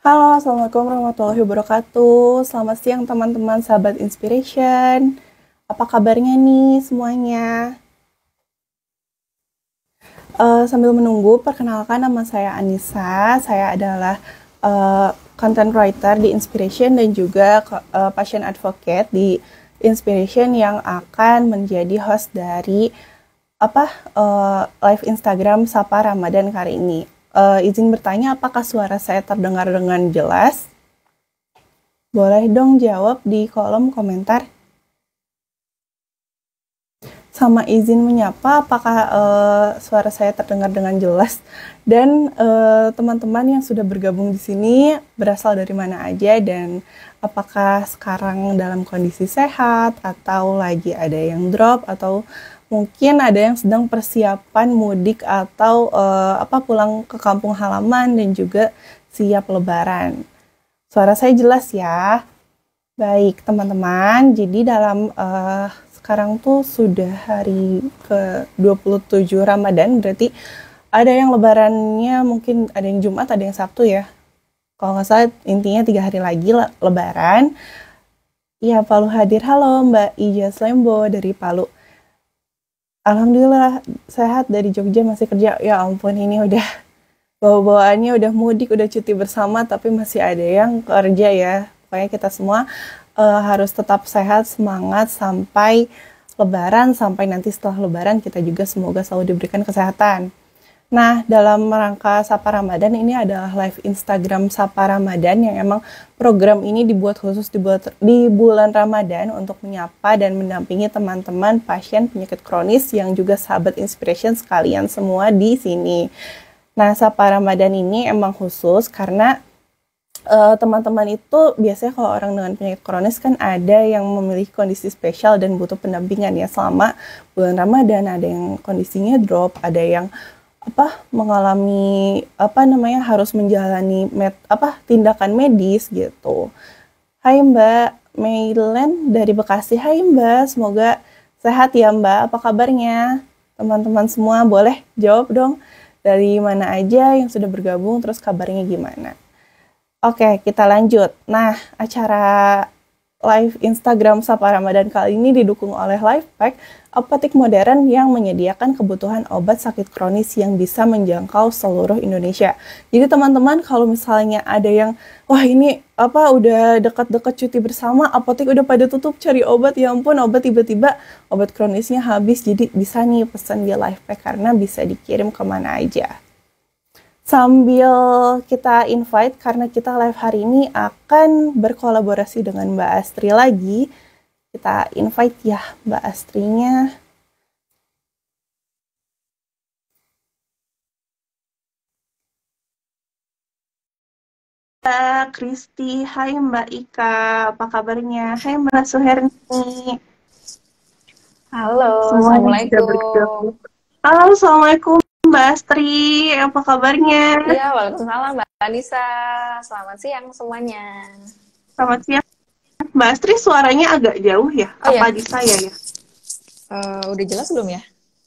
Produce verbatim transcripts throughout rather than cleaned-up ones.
Halo, Assalamualaikum warahmatullahi wabarakatuh. Selamat siang teman-teman sahabat Inspiration. Apa kabarnya nih semuanya? Uh, sambil menunggu, perkenalkan nama saya Anissa. Saya adalah uh, content writer di Inspiration dan juga uh, passion advocate di Inspiration yang akan menjadi host dari apa uh, live Instagram Sapa Ramadan kali ini. Uh, izin bertanya, apakah suara saya terdengar dengan jelas? Boleh dong jawab di kolom komentar. Sama izin menyapa, apakah uh, suara saya terdengar dengan jelas? Dan uh, teman-teman yang sudah bergabung di sini berasal dari mana aja dan apakah sekarang dalam kondisi sehat atau lagi ada yang drop atau mungkin ada yang sedang persiapan mudik atau uh, apa pulang ke kampung halaman dan juga siap lebaran. Suara saya jelas ya? Baik teman-teman, jadi dalam uh, sekarang tuh sudah hari ke dua puluh tujuh Ramadan, berarti ada yang lebarannya mungkin ada yang Jumat, ada yang Sabtu ya. Kalau nggak salah intinya tiga hari lagi lebaran. Ya, Palu hadir. Halo Mbak Ija Slembo dari Palu. Alhamdulillah sehat dari Jogja, masih kerja. Ya ampun, ini udah bawa-bawaannya udah mudik, udah cuti bersama, tapi masih ada yang kerja ya. Pokoknya kita semua uh, harus tetap sehat, semangat sampai lebaran, sampai nanti setelah lebaran kita juga semoga selalu diberikan kesehatan. Nah, dalam rangka Sapa Ramadan ini adalah live Instagram Sapa Ramadan yang emang program ini dibuat khusus dibuat di bulan Ramadan untuk menyapa dan mendampingi teman-teman pasien penyakit kronis yang juga sahabat Inspiration sekalian semua di sini. Nah, Sapa Ramadan ini emang khusus karena Uh, teman-teman itu biasanya kalau orang dengan penyakit kronis kan ada yang memiliki kondisi spesial dan butuh pendampingan ya selama bulan Ramadan. Ada yang kondisinya drop, ada yang apa mengalami apa namanya harus menjalani med, apa tindakan medis gitu. Hai Mbak Mailen dari Bekasi. Hai Mbak, semoga sehat ya Mbak. Apa kabarnya? Teman-teman semua boleh jawab dong dari mana aja yang sudah bergabung, terus kabarnya gimana? Oke, kita lanjut. Nah, acara live Instagram Sapa Ramadan kali ini didukung oleh Lifepack, apotek modern yang menyediakan kebutuhan obat sakit kronis yang bisa menjangkau seluruh Indonesia. Jadi teman-teman, kalau misalnya ada yang, wah ini apa udah dekat-dekat cuti bersama, apotek udah pada tutup cari obat, ya ampun obat tiba-tiba obat kronisnya habis, jadi bisa nih pesan di Lifepack karena bisa dikirim kemana aja. Sambil kita invite, karena kita live hari ini akan berkolaborasi dengan Mbak Astri lagi. Kita invite ya Mbak Astrinya. Mbak Kristi, hai Mbak Ika, apa kabarnya? Hai Mbak Suherni. Halo, Semuanya sudah Assalamualaikum. bergabung. Halo, Assalamualaikum Mbak Astri, apa kabarnya? Iya, waalaikumsalam Mbak Anissa. Selamat siang semuanya. Selamat siang. Mbak Astri suaranya agak jauh ya? Oh ya, Apa di saya ya? uh, udah jelas belum ya?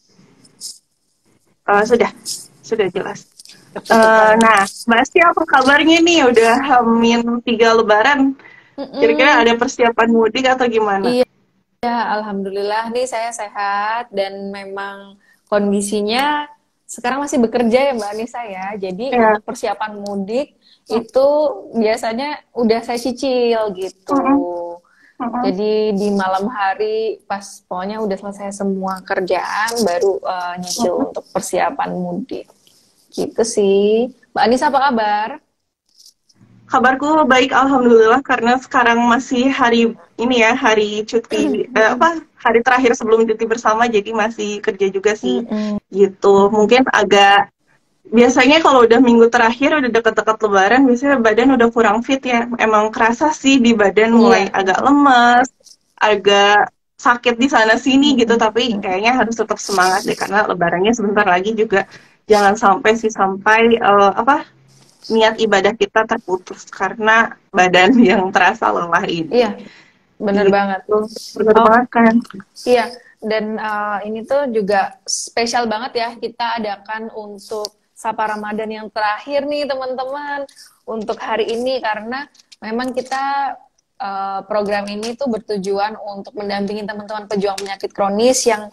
Uh, sudah, sudah jelas. Uh, Ketutupan. nah, Mbak Astri apa kabarnya nih? Udah hamin tiga lebaran. Kira-kira Mm-mm. ada persiapan mudik atau gimana? Iya, Alhamdulillah nih saya sehat dan memang kondisinya sekarang masih bekerja ya Mbak Anissa ya. Jadi Ya. untuk persiapan mudik itu biasanya udah saya cicil gitu. Mm-mm, mm-mm, Jadi di malam hari pas pokoknya udah selesai semua kerjaan baru uh, nyicil mm-mm. untuk persiapan mudik. Gitu sih. Mbak Anissa apa kabar? Kabarku baik, alhamdulillah, karena sekarang masih hari ini ya, hari cuti, eh, apa, hari terakhir sebelum cuti bersama, jadi masih kerja juga sih, Mm-mm. gitu. Mungkin agak, biasanya kalau udah minggu terakhir, udah deket-deket lebaran, biasanya badan udah kurang fit ya. Emang kerasa sih di badan mulai Iya. agak lemes, agak sakit di sana-sini gitu, Mm-mm. tapi kayaknya harus tetap semangat deh, karena lebarannya sebentar lagi juga. Jangan sampai sih, sampai, eh, apa, niat ibadah kita terputus karena badan yang terasa lelah Iya, ini. bener banget. Gitu. Bener Oh, banget kan? iya. Dan uh, ini tuh juga spesial banget ya kita adakan untuk Sapa Ramadan yang terakhir nih teman-teman untuk hari ini, karena memang kita uh, program ini tuh bertujuan untuk mendampingi teman-teman pejuang penyakit kronis yang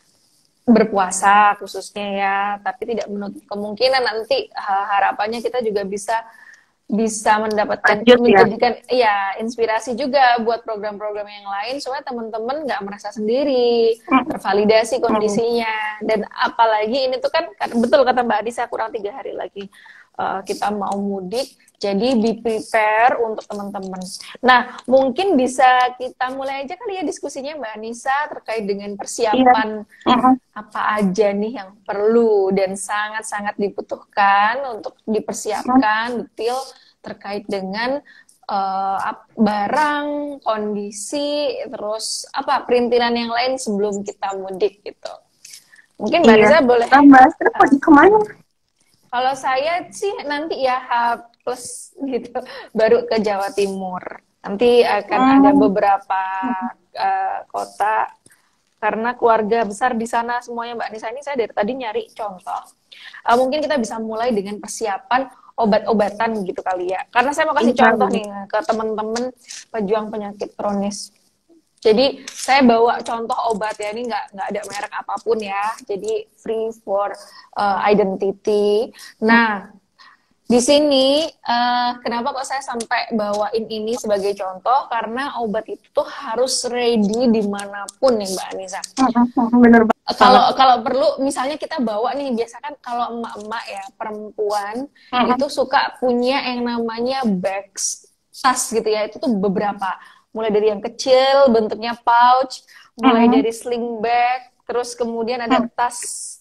berpuasa khususnya ya, tapi tidak menutup kemungkinan nanti uh, harapannya kita juga bisa bisa mendapatkan Lanjut, ya. menjadikan ya inspirasi juga buat program-program yang lain supaya teman-teman nggak merasa sendiri, tervalidasi kondisinya. Dan apalagi ini tuh kan betul kata Mbak Anissa, kurang tiga hari lagi uh, kita mau mudik, jadi be prepare untuk teman-teman. Nah, mungkin bisa kita mulai aja kali ya diskusinya Mbak Anissa terkait dengan persiapan iya. apa aja nih yang perlu dan sangat-sangat dibutuhkan untuk dipersiapkan detail terkait dengan uh, barang, kondisi, terus apa perintilan yang lain sebelum kita mudik gitu. Mungkin Mbak Anissa Iya. boleh. Nah, Mbak Astrid mau di kemana? Kalau saya sih nanti ya H plus gitu baru ke Jawa Timur. Nanti akan Hmm. ada beberapa uh, kota karena keluarga besar di sana semuanya Mbak Anissa. Ini saya dari tadi nyari contoh. Uh, mungkin kita bisa mulai dengan persiapan obat-obatan gitu kali ya. Karena saya mau kasih Iya. contoh nih ke teman-teman pejuang penyakit kronis. Jadi saya bawa contoh obat ya, ini nggak nggak ada merek apapun ya. Jadi free for uh, identity. Nah, di sini uh, kenapa kok saya sampai bawain ini sebagai contoh? Karena obat itu tuh harus ready dimanapun nih Mbak Anissa. Bener banget. Kalau kalau perlu misalnya kita bawa nih, biasa kan kalau emak-emak ya perempuan Mm-hmm. itu suka punya yang namanya bags, tas gitu ya. Itu tuh beberapa, mulai dari yang kecil bentuknya pouch, mulai Mm-hmm. dari sling bag, terus kemudian ada tas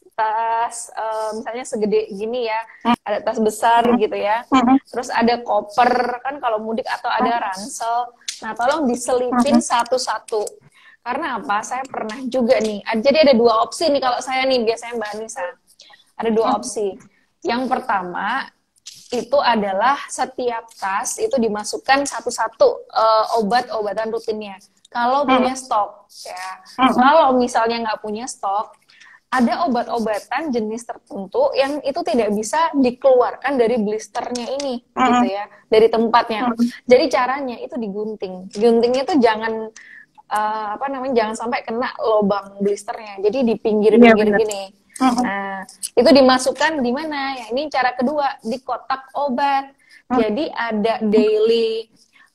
tas uh, misalnya segede gini ya, ada tas besar gitu ya, terus ada koper kan kalau mudik, atau ada ransel. Nah tolong diselipin satu-satu, karena apa, saya pernah juga nih, jadi ada dua opsi nih kalau saya nih biasanya Mbak Anissa, ada dua opsi. Yang pertama itu adalah setiap tas itu dimasukkan satu-satu uh, obat-obatan rutinnya kalau punya stok ya. Kalau misalnya nggak punya stok, ada obat-obatan jenis tertentu yang itu tidak bisa dikeluarkan dari blisternya ini, gitu ya, dari tempatnya. Jadi caranya itu digunting. Guntingnya itu jangan uh, apa namanya, jangan sampai kena lubang blisternya. Jadi di pinggir-pinggir Iya, gini. Nah, itu dimasukkan di mana? Ya, ini cara kedua, di kotak obat. Jadi ada daily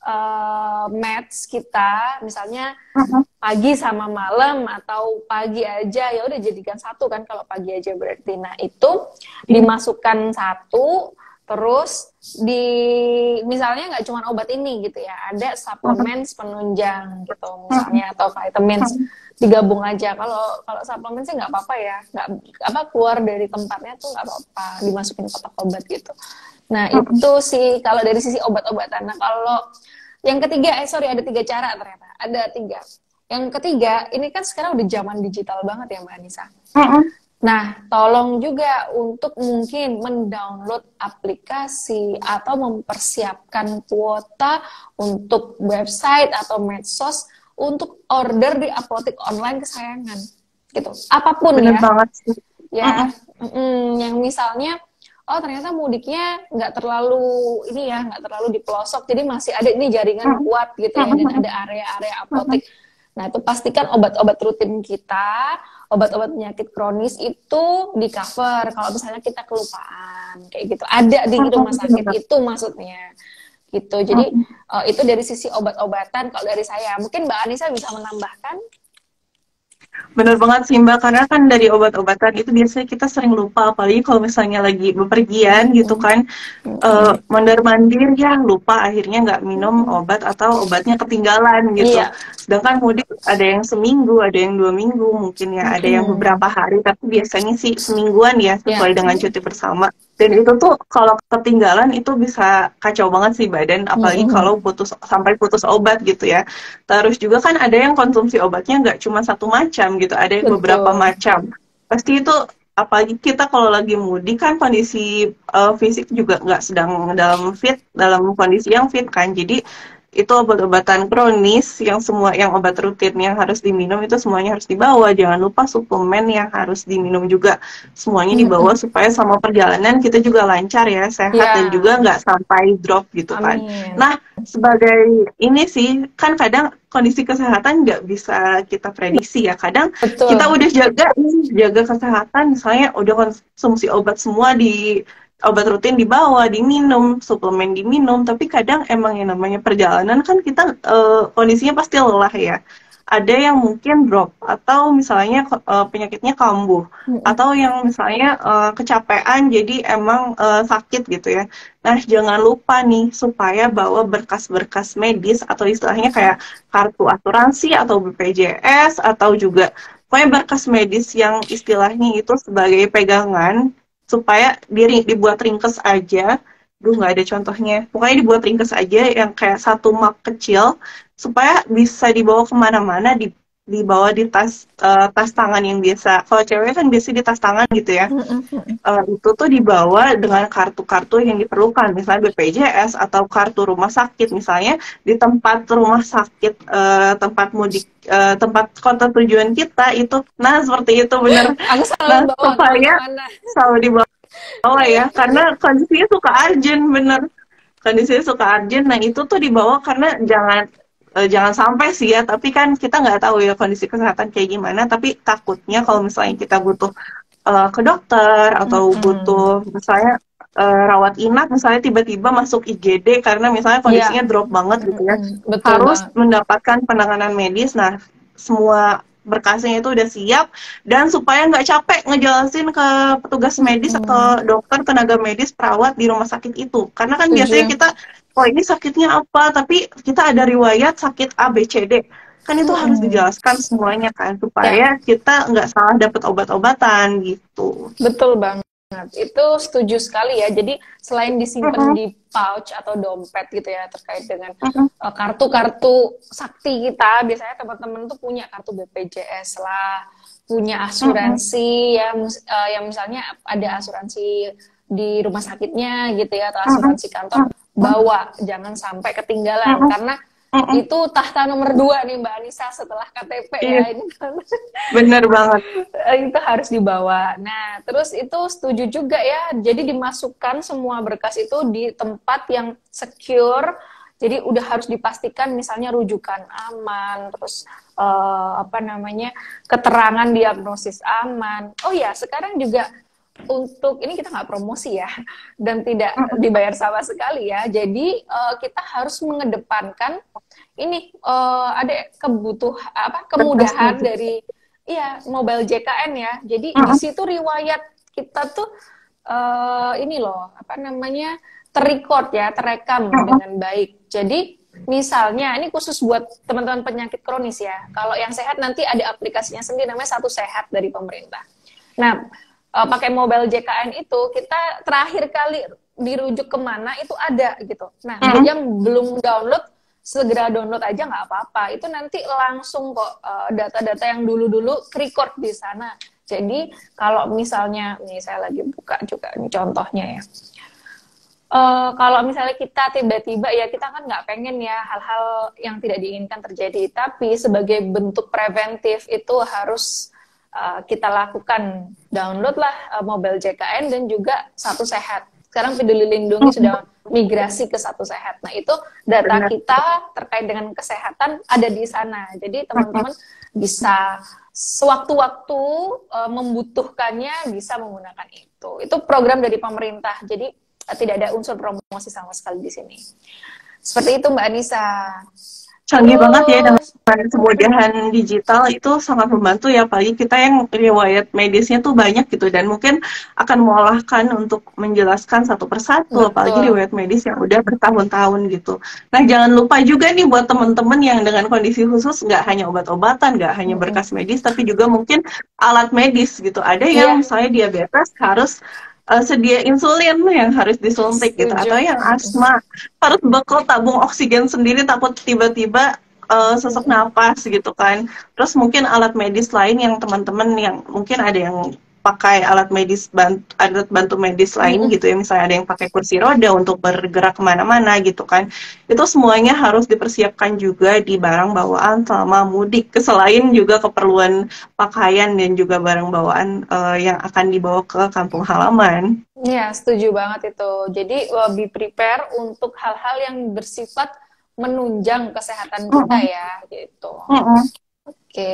uh, meds kita, misalnya pagi sama malam atau pagi aja, ya udah jadikan satu kan kalau pagi aja berarti. Nah itu dimasukkan satu, terus di misalnya nggak cuma obat ini gitu ya, ada suplemen penunjang gitu misalnya, atau vitamins, digabung aja. Kalau kalau suplemen sih nggak apa-apa ya, nggak apa keluar dari tempatnya tuh nggak apa-apa, dimasukin kotak obat gitu. Nah itu sih kalau dari sisi obat-obatan. Nah kalau yang ketiga, eh sorry ada tiga cara ternyata, ada tiga. Yang ketiga, ini kan sekarang udah zaman digital banget ya Mbak Anissa. Nah, tolong juga untuk mungkin mendownload aplikasi atau mempersiapkan kuota untuk website atau medsos untuk order di apotek online kesayangan, gitu. Apapun Bener ya. banget sih. Ya, mm, yang misalnya, oh ternyata mudiknya nggak terlalu ini ya, nggak terlalu di pelosok, jadi masih ada ini jaringan kuat gitu ya, dan ada area-area apotek. Nah, itu pastikan obat-obat rutin kita, obat-obat penyakit kronis itu di cover kalau misalnya kita kelupaan, kayak gitu. Ada di rumah sakit itu maksudnya. Gitu. Jadi uh, itu dari sisi obat-obatan kalau dari saya. Mungkin Mbak Anissa bisa menambahkan? Bener banget sih Mbak, karena kan dari obat-obatan itu biasanya kita sering lupa, apalagi kalau misalnya lagi bepergian gitu kan, uh, mondar-mandir ya lupa, akhirnya nggak minum obat atau obatnya ketinggalan gitu. Iya. Sedangkan mudik ada yang seminggu, ada yang dua minggu, mungkin ya ada yang beberapa hari, tapi biasanya sih semingguan ya, sesuai Iya. dengan cuti bersama. Dan itu tuh kalau ketinggalan itu bisa kacau banget sih badan, apalagi Mm-mm. kalau putus sampai putus obat gitu ya. Terus juga kan ada yang konsumsi obatnya nggak cuma satu macam gitu, ada yang Betul. beberapa macam. Pasti itu, apalagi kita kalau lagi mudik kan kondisi uh, fisik juga nggak sedang dalam fit, dalam kondisi yang fit kan. Jadi itu obat-obatan kronis yang semua yang obat rutin yang harus diminum itu semuanya harus dibawa. Jangan lupa suplemen yang harus diminum juga semuanya dibawa supaya sama perjalanan kita juga lancar ya, sehat Ya. dan juga nggak sampai drop gitu kan. Amin. Nah, sebagai ini sih kan kadang kondisi kesehatan nggak bisa kita prediksi ya. Kadang Betul. kita udah jaga nih, jaga kesehatan, misalnya udah konsumsi obat semua di obat rutin dibawa, diminum, suplemen diminum, tapi kadang emang yang namanya perjalanan kan kita uh, kondisinya pasti lelah ya. Ada yang mungkin drop, atau misalnya uh, penyakitnya kambuh, Mm-mm. atau yang misalnya uh, kecapean jadi emang uh, sakit gitu ya. Nah, jangan lupa nih supaya bawa berkas-berkas medis atau istilahnya kayak kartu asuransi atau B P J S atau juga pokoknya berkas medis yang istilahnya itu sebagai pegangan supaya diri dibuat ringkes aja. Duh, nggak ada contohnya. Pokoknya dibuat ringkes aja yang kayak satu map kecil supaya bisa dibawa kemana-mana, di, dibawa di tas uh, tas tangan yang biasa. Kalau cewek kan biasa di tas tangan gitu ya. Uh, itu tuh dibawa dengan kartu-kartu yang diperlukan, misalnya B P J S atau kartu rumah sakit, misalnya di tempat rumah sakit, uh, tempat mudik, uh, tempat kota tujuan kita itu. Nah, seperti itu benar. Aku selalu Nah, bawa supaya kemana-mana. selalu dibawa ya, karena kondisinya suka urgent, bener. Kondisinya suka urgent, nah itu tuh dibawa karena jangan eh, jangan sampai sih ya, tapi kan kita nggak tahu ya kondisi kesehatan kayak gimana, tapi takutnya kalau misalnya kita butuh eh, ke dokter atau Mm-mm. butuh misalnya eh, rawat inap, misalnya tiba-tiba masuk I G D karena misalnya kondisinya drop banget gitu ya, Mm-mm. Betul harus banget. mendapatkan penanganan medis. Nah, semua berkasnya itu udah siap, dan supaya nggak capek ngejelasin ke petugas medis Mm-mm. atau dokter, tenaga medis, perawat di rumah sakit itu. Karena kan Setuju. biasanya kita, oh ini sakitnya apa, tapi kita ada riwayat sakit A, B, C, D. Kan itu harus Mm-mm. dijelaskan semuanya kan, Ya, supaya kita nggak salah dapat obat-obatan gitu. betul banget. Itu setuju sekali ya. Jadi selain Mm-mm. disimpan di pouch atau dompet gitu ya, terkait dengan Mm-mm. uh, kartu-kartu sakti kita, biasanya teman-teman tuh punya kartu B P J S lah, punya Mm-mm. asuransi ya, mus- uh, yang misalnya ada asuransi di rumah sakitnya gitu ya, atau Mm-mm. asuransi kantor, bawa, jangan sampai ketinggalan, Mm-mm. karena Mm-mm. itu tahta nomor dua nih Mbak Anissa setelah K T P Iya, ya, ini kan bener banget. itu harus dibawa. Nah, terus itu setuju juga ya. Jadi dimasukkan semua berkas itu di tempat yang secure. Jadi udah harus dipastikan misalnya rujukan aman, terus eh, apa namanya, keterangan diagnosis aman. Oh ya, sekarang juga untuk ini kita nggak promosi ya, dan tidak Mm-mm. dibayar sama sekali ya. Jadi eh, kita harus mengedepankan ini eh, ada kebutuh apa Berkas kemudahan medis. dari iya mobile J K N ya. Jadi di Mm-mm. situ riwayat kita tuh eh, ini loh apa namanya terrecord ya, terekam Mm-mm. dengan baik. Jadi misalnya ini khusus buat teman-teman penyakit kronis ya. Kalau yang sehat nanti ada aplikasinya sendiri namanya Satu Sehat dari pemerintah. Nah, eh, pakai mobile J K N itu kita terakhir kali dirujuk kemana itu ada gitu. Nah, Mm-mm. yang belum download segera download aja nggak apa-apa. Itu nanti langsung kok eh, data-data yang dulu-dulu record di sana. Jadi kalau misalnya, nih saya lagi buka juga nih contohnya ya. Eh, kalau misalnya kita tiba-tiba ya kita kan nggak pengen ya hal-hal yang tidak diinginkan terjadi. Tapi sebagai bentuk preventif itu harus eh, kita lakukan. Download lah eh, mobile J K N dan juga Satu Sehat. Sekarang Peduli Lindungi sudah migrasi ke Satu Sehat. Nah, itu data Benar. kita terkait dengan kesehatan ada di sana. Jadi teman-teman bisa sewaktu-waktu uh, membutuhkannya bisa menggunakan itu. Itu program dari pemerintah. Jadi uh, tidak ada unsur promosi sama sekali di sini. Seperti itu Mbak Anissa. Canggih banget ya dengan Terus kemudahan digital, itu sangat membantu ya, apalagi kita yang riwayat medisnya tuh banyak gitu, dan mungkin akan melelahkan untuk menjelaskan satu persatu, apalagi betul. riwayat medis yang udah bertahun-tahun gitu. Nah, jangan lupa juga nih buat temen-temen yang dengan kondisi khusus, nggak hanya obat-obatan, nggak hanya Mm-mm. berkas medis, tapi juga mungkin alat medis gitu. Ada Iya, yang misalnya diabetes harus uh, sedia insulin yang harus disuntik gitu, atau setuju. yang Mm-mm. asma harus bekal tabung oksigen sendiri, takut tiba-tiba uh, sesak Mm-mm. napas gitu kan. Terus mungkin alat medis lain yang teman-teman yang mungkin ada yang pakai alat medis bantu, alat bantu medis lain gitu ya, misalnya ada yang pakai kursi roda untuk bergerak kemana-mana gitu kan, itu semuanya harus dipersiapkan juga di barang bawaan selama mudik, selain juga keperluan pakaian dan juga barang bawaan uh, yang akan dibawa ke kampung halaman. Iya, setuju banget itu. Jadi lebih prepare untuk hal-hal yang bersifat menunjang kesehatan kita ya, gitu. Mm-mm. Oke,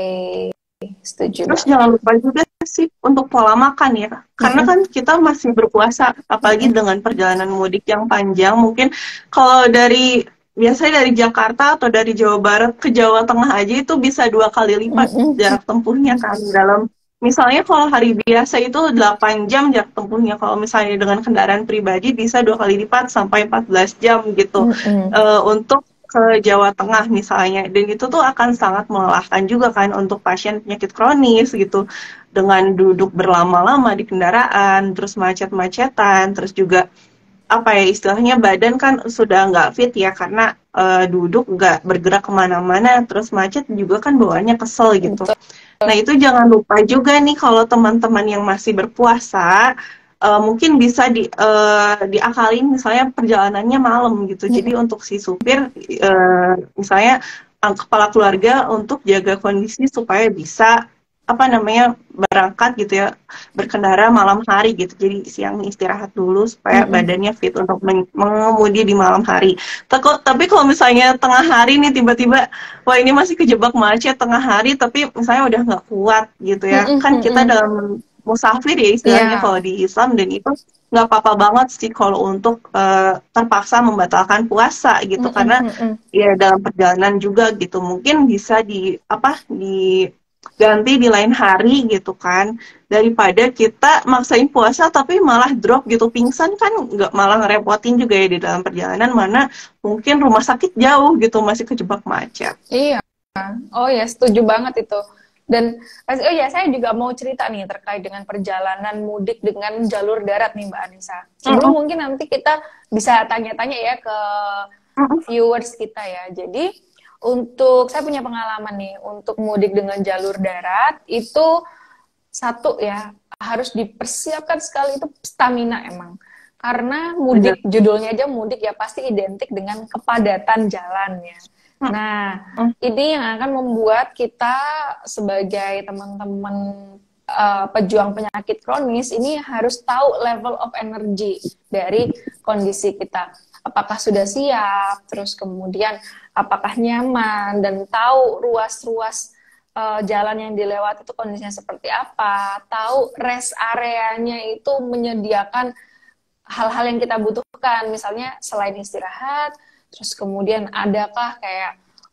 setuju. Terus jangan lupa juga sih untuk pola makan ya, karena kan kita masih berpuasa, apalagi dengan perjalanan mudik yang panjang. Mungkin kalau dari biasanya dari Jakarta atau dari Jawa Barat ke Jawa Tengah aja itu bisa dua kali lipat jarak tempuhnya kan dalam. Misalnya kalau hari biasa itu delapan jam jarak tempuhnya, kalau misalnya dengan kendaraan pribadi bisa dua kali lipat sampai empat belas jam gitu uh, untuk ke Jawa Tengah misalnya. Dan itu tuh akan sangat melelahkan juga kan untuk pasien penyakit kronis gitu, dengan duduk berlama-lama di kendaraan, terus macet-macetan, terus juga apa ya istilahnya badan kan sudah nggak fit ya karena uh, duduk nggak bergerak kemana-mana, terus macet juga kan bawaannya kesel gitu. Nah itu jangan lupa juga nih kalau teman-teman yang masih berpuasa uh, mungkin bisa di uh, diakalin misalnya perjalanannya malam gitu. Jadi untuk si supir uh, misalnya uh, kepala keluarga untuk jaga kondisi supaya bisa apa namanya berangkat gitu ya, berkendara malam hari gitu. Jadi siang istirahat dulu supaya mm-hmm. badannya fit untuk men- mengemudi di malam hari. Tako, tapi kalau misalnya tengah hari nih tiba-tiba wah ini masih kejebak macet tengah hari, tapi misalnya udah nggak kuat gitu ya, mm-hmm. kan kita dalam musafir ya istilahnya yeah. kalau di Islam, dan itu nggak apa-apa banget sih kalau untuk uh, terpaksa membatalkan puasa gitu, mm-hmm. karena ya dalam perjalanan juga gitu mungkin bisa di apa di ganti di lain hari gitu kan, daripada kita maksain puasa tapi malah drop gitu, pingsan kan nggak, malah ngerepotin juga ya di dalam perjalanan, mana mungkin rumah sakit jauh gitu, masih kejebak macet. Iya, oh ya setuju banget itu. Dan oh ya saya juga mau cerita nih terkait dengan perjalanan mudik dengan jalur darat nih Mbak Anissa. Sebelum uh-huh. mungkin nanti kita bisa tanya-tanya ya ke uh-huh. viewers kita ya. Jadi untuk saya punya pengalaman nih untuk mudik dengan jalur darat itu satu ya harus dipersiapkan sekali, itu stamina emang, karena mudik Benar. Judulnya aja mudik ya pasti identik dengan kepadatan jalannya. Nah hmm. ini yang akan membuat kita sebagai teman-teman uh, pejuang penyakit kronis ini harus tahu level of energy dari kondisi kita. Apakah sudah siap, terus kemudian apakah nyaman, dan tahu ruas-ruas uh, jalan yang dilewati itu kondisinya seperti apa, tahu rest areanya itu menyediakan hal-hal yang kita butuhkan, misalnya selain istirahat, terus kemudian adakah kayak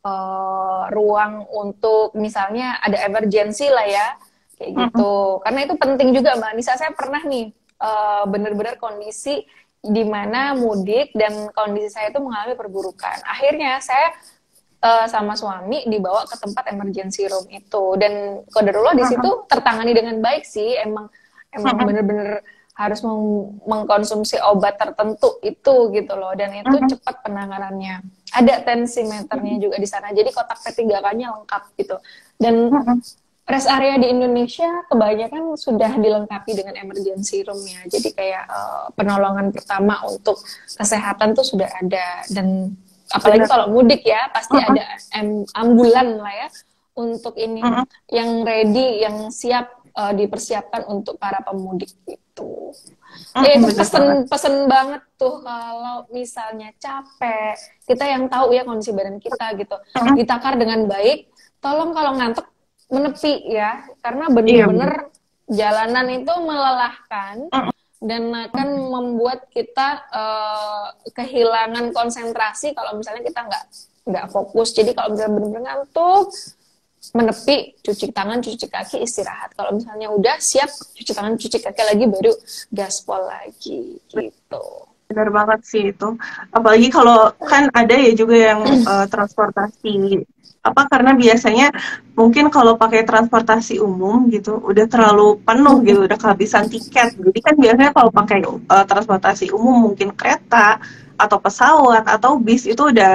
uh, ruang untuk misalnya ada emergency lah ya, kayak gitu. Karena itu penting juga Mbak Anissa, saya pernah nih uh, benar-benar kondisi di mana mudik dan kondisi saya itu mengalami perburukan. Akhirnya saya uh, sama suami dibawa ke tempat emergency room itu, dan qadarullah di situ tertangani dengan baik sih. Emang emang bener-bener harus meng- mengkonsumsi obat tertentu itu gitu loh, dan itu cepat penanganannya. Ada tensimeternya juga di sana. Jadi kotak P tiga K-nya lengkap gitu. Dan rest area di Indonesia kebanyakan sudah dilengkapi dengan emergency room-nya. Jadi kayak uh, penolongan pertama untuk kesehatan tuh sudah ada. Dan apalagi kalau mudik ya, pasti uh-huh. ada am- ambulan lah ya untuk ini uh-huh. yang ready, yang siap uh, dipersiapkan untuk para pemudik itu. Uh-huh. Ya itu pesen-pesen banget tuh kalau misalnya capek, kita yang tahu ya kondisi badan kita gitu, uh-huh. ditakar dengan baik. Tolong kalau ngantuk menepi ya, karena benar-benar iya, jalanan itu melelahkan dan akan membuat kita uh, kehilangan konsentrasi kalau misalnya kita nggak nggak fokus. Jadi kalau misalnya benar-benar ngantuk, menepi, cuci tangan, cuci kaki, istirahat. Kalau misalnya udah siap, cuci tangan, cuci kaki lagi, baru gaspol lagi gitu. Benar banget sih itu. Apalagi kalau kan ada ya juga yang uh, transportasi apa, karena biasanya mungkin kalau pakai transportasi umum gitu udah terlalu penuh gitu, udah kehabisan tiket. Jadi kan biasanya kalau pakai uh, transportasi umum mungkin kereta atau pesawat atau bis itu udah